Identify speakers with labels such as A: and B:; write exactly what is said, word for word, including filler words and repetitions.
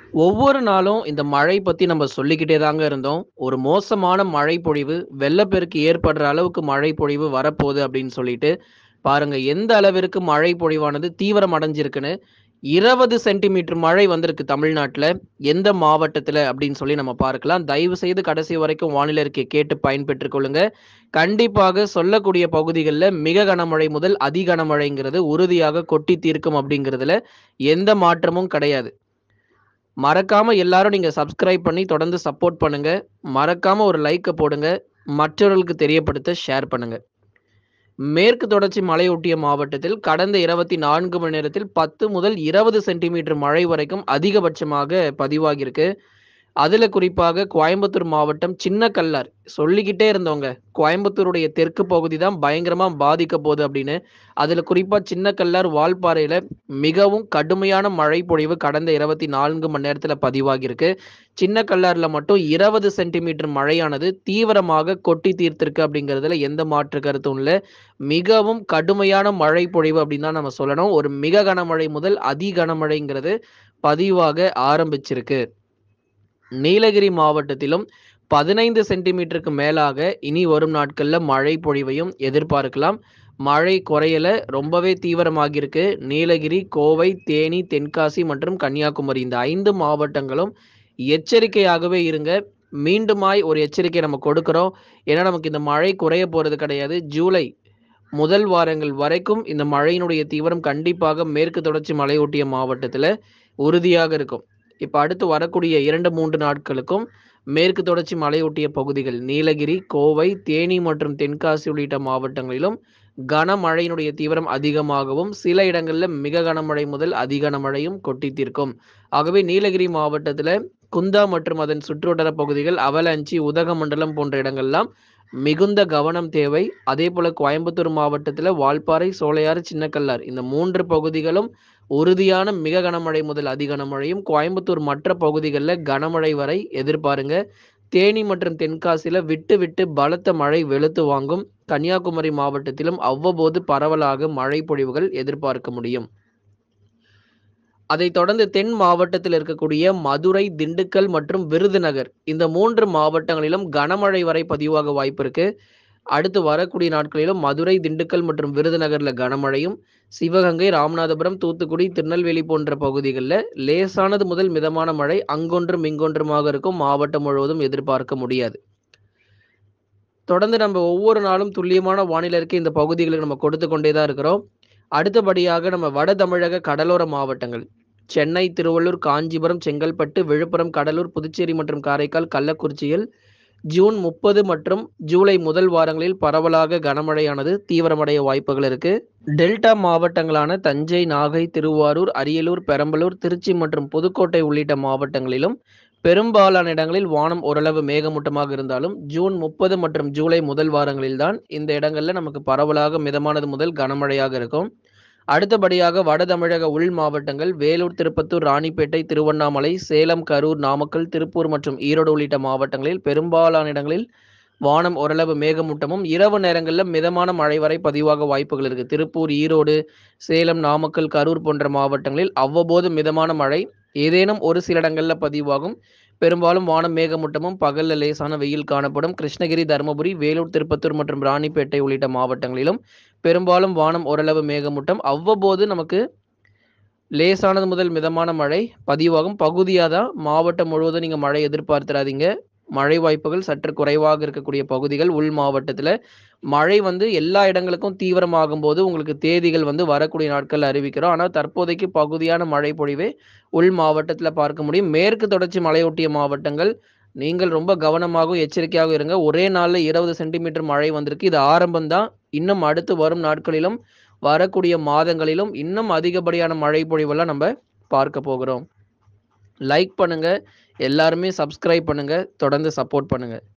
A: ஒவ்வொரு நாளும் இந்த மழை பத்தி நம்ம சொல்லிக்கிட்டே தாங்க இருந்தோம். ஒரு மோசமான மழை பொழிவு, வெள்ளப்பெருக்கு ஏற்படுற அளவுக்கு மழை பொழிவு வரப்போகுது அப்படின்னு சொல்லிட்டு, பாருங்க எந்த அளவிற்கு மழை பொழிவானது தீவிரம் அடைஞ்சிருக்குன்னு. இருபது சென்டிமீட்டர் மழை வந்திருக்கு தமிழ்நாட்டுல. எந்த மாவட்டத்துல அப்படின்னு சொல்லி நம்ம பார்க்கலாம். தயவு செய்து கடைசி வரைக்கும் வானிலை அறிக்கைய கேட்டு பயன்பெற்றுக் கொள்ளுங்க. கண்டிப்பாக சொல்லக்கூடிய பகுதிகள்ல மிக கனமழை முதல் அதி கனமழைங்கிறது உறுதியாக கொட்டி தீர்க்கும் அப்படிங்கிறதுல எந்த மாற்றமும் கிடையாது. மறக்காம எல்லாரும் நீங்க சப்ஸ்கிரைப் பண்ணி தொடர்ந்து சப்போர்ட் பண்ணுங்க. மறக்காம ஒரு லைக்க போடுங்க. மற்றவர்களுக்கு தெரியப்படுத்த ஷேர் பண்ணுங்க. மேற்கு தொடர்ச்சி மலையொட்டிய மாவட்டத்தில் கடந்த இருபத்தி நான்கு மணி நேரத்தில் பத்து முதல் இருபது சென்டிமீட்டர் மழை வரைக்கும் அதிகபட்சமாக பதிவாகியிருக்கு. அதுல குறிப்பாக கோயம்புத்தூர் மாவட்டம் சின்ன கல்லார் சொல்லிக்கிட்டே இருந்தோங்க. கோயம்புத்தூருடைய தெற்கு பகுதி தான் பயங்கரமா பாதிக்க போகுது அப்படின்னு. அதுல குறிப்பா சின்ன கல்லார், வால்பாறையில மிகவும் கடுமையான மழை பொழிவு கடந்த இருபத்தி நான்கு மணி நேரத்துல பதிவாகியிருக்கு. சின்ன கல்லார்ல மட்டும் இருபது சென்டிமீட்டர் மழையானது தீவிரமாக கொட்டி தீர்த்திருக்கு அப்படிங்கிறதுல எந்த மாற்று கருத்தும் இல்ல. மிகவும் கடுமையான மழை பொழிவு அப்படின்னு தான் நம்ம சொல்லணும். ஒரு மிக கனமழை முதல் அதி கனமழைங்கிறது பதிவாக ஆரம்பிச்சிருக்கு. நீலகிரி மாவட்டத்திலும் பதினைந்து சென்டிமீட்டருக்கு மேலாக இனி வரும் நாட்கள்ல மழை பொழிவையும் எதிர்பார்க்கலாம். மழை குறையல, ரொம்பவே தீவிரமாகியிருக்கு. நீலகிரி, கோவை, தேனி, தென்காசி மற்றும் கன்னியாகுமரி இந்த ஐந்து மாவட்டங்களும் எச்சரிக்கையாகவே இருங்க. மீண்டுமாய் ஒரு எச்சரிக்கை நம்ம கொடுக்கிறோம். ஏன்னா நமக்கு இந்த மழை குறைய போறது கிடையாது. ஜூலை முதல் வாரங்கள் வரைக்கும் இந்த மழையினுடைய தீவிரம் கண்டிப்பாக மேற்கு தொடர்ச்சி மலையொட்டிய மாவட்டத்துல உறுதியாக இருக்கும். இப்ப அடுத்து வரக்கூடிய இரண்டு, மூன்று நாட்களுக்கும் மேற்கு தொடர்ச்சி மலையொட்டிய பகுதிகள் நீலகிரி, கோவை, தேனி மற்றும் தென்காசி உள்ளிட்ட மாவட்டங்களிலும் கனமழையினுடைய தீவிரம் அதிகமாகவும், சில இடங்கள்ல மிக கனமழை முதல் அதி கனமழையும் கொட்டி தீர்க்கும். ஆகவே நீலகிரி மாவட்டத்துல குந்தா மற்றும் அதன் சுற்றுவட்டார பகுதிகள், அவலாஞ்சி, உதகமண்டலம் போன்ற இடங்கள்லாம் மிகுந்த கவனம் தேவை. அதேபோல கோயம்புத்தூர் மாவட்டத்துல வால்பாறை, சோலையாறு, சின்னக்கல்லார் இந்த மூன்று பகுதிகளும் உறுதியான மிக கனமழை முதல் அதி கனமழையும், கோயம்புத்தூர் மற்ற பகுதிகளில் கனமழை வரை எதிர்பாருங்க. தேனி மற்றும் தென்காசியில விட்டு விட்டு பலத்த மழை வெளுத்து வாங்கும். கன்னியாகுமரி மாவட்டத்திலும் அவ்வப்போது பரவலாக மழை பொழிவுகள் எதிர்பார்க்க முடியும். அதைத் தொடர்ந்து தென் மாவட்டத்தில் இருக்கக்கூடிய மதுரை, திண்டுக்கல் மற்றும் விருதுநகர் இந்த மூன்று மாவட்டங்களிலும் கனமழை வரை பதிவாக வாய்ப்பு இருக்கு. அடுத்து வரக்கூடிய நாட்களிலும் மதுரை, திண்டுக்கல் மற்றும் விருதுநகர்ல கனமழையும், சிவகங்கை, ராமநாதபுரம், தூத்துக்குடி, திருநெல்வேலி போன்ற பகுதிகளில் லேசானது முதல் மிதமான மழை அங்கொன்றும் இங்கொன்றுமாக இருக்கும். மாவட்டம் முழுவதும் எதிர்பார்க்க முடியாது. தொடர்ந்து நம்ம ஒவ்வொரு நாளும் துல்லியமான வானிலை அறிக்கை இந்த பகுதிகளுக்கு நம்ம கொடுத்து கொண்டே தான் இருக்கிறோம். அடுத்தபடியாக நம்ம வட தமிழக கடலோர மாவட்டங்கள் சென்னை, திருவள்ளூர், காஞ்சிபுரம், செங்கல்பட்டு, விழுப்புரம், கடலூர், புதுச்சேரி மற்றும் காரைக்கால், கள்ளக்குறிச்சியில் ஜூன் முப்பது மற்றும் ஜூலை முதல் வாரங்களில் பரவலாக கனமழையானது தீவிரமடைய வாய்ப்புகள் இருக்கு. டெல்டா மாவட்டங்களான தஞ்சை, நாகை, திருவாரூர், அரியலூர், பெரம்பலூர், திருச்சி மற்றும் புதுக்கோட்டை உள்ளிட்ட மாவட்டங்களிலும் பெரும்பாலான இடங்களில் வானம் ஓரளவு மேகமூட்டமாக இருந்தாலும் ஜூன் முப்பது மற்றும் ஜூலை முதல் வாரங்களில் தான் இந்த இடங்கள்ல நமக்கு பரவலாக மிதமானது முதல் கனமழையாக இருக்கும். அடுத்தபடியாக வட தமிழக உள் மாவட்டங்கள் வேலூர், திருப்பத்தூர், ராணிப்பேட்டை, திருவண்ணாமலை, சேலம், கரூர், நாமக்கல், திருப்பூர் மற்றும் ஈரோடு உள்ளிட்ட மாவட்டங்களில் பெரும்பாலான இடங்களில் வானம் ஓரளவு மேகமூட்டமும் இரவு நேரங்களில் மிதமான மழை வரை பதிவாக வாய்ப்புகள் இருக்கு. திருப்பூர், ஈரோடு, சேலம், நாமக்கல், கரூர் போன்ற மாவட்டங்களில் அவ்வப்போது மிதமான மழை ஏதேனும் ஒரு சில இடங்கள்ல பதிவாகும். பெரும்பாலும் வானம் மேகமூட்டமும் பகல்ல லேசான வெயில் காணப்படும். கிருஷ்ணகிரி, தருமபுரி, வேலூர், திருப்பத்தூர் மற்றும் ராணிப்பேட்டை உள்ளிட்ட மாவட்டங்களிலும் பெரும்பாலும் வானம் ஓரளவு மேகமூட்டம் அவ்வப்போது நமக்கு லேசானது முதல் மிதமான மழை பதிவாகும். பகுதியாக தான் மாவட்டம் முழுவதும் நீங்க மழை எதிர்பார்த்துறாதீங்க. மழை வாய்ப்புகள் சற்று குறைவாக இருக்கக்கூடிய பகுதிகள் உள் மாவட்டத்தில் மழை வந்து எல்லா இடங்களுக்கும் தீவிரமாகும் போது உங்களுக்கு தேதிகள் வந்து வரக்கூடிய நாட்கள் அறிவிக்கிறோம். ஆனால் தற்போதைக்கு பகுதியான மழை பொழிவே உள் மாவட்டத்தில் பார்க்க முடியும். மேற்கு தொடர்ச்சி மலையொட்டிய மாவட்டங்கள் நீங்கள் ரொம்ப கவனமாகவும் எச்சரிக்கையாக இருங்க. ஒரே நாளில் இருபது சென்டிமீட்டர் மழை வந்திருக்கு. இது ஆரம்பம்தான். இன்னும் அடுத்து வரும் நாட்களிலும் வரக்கூடிய மாதங்களிலும் இன்னும் அதிகப்படியான மழை பொழிவெல்லாம் நம்ம பார்க்க போகிறோம். லைக் பண்ணுங்க, எல்லாருமே சப்ஸ்கிரைப் பண்ணுங்க, தொடர்ந்து சப்போர்ட் பண்ணுங்க.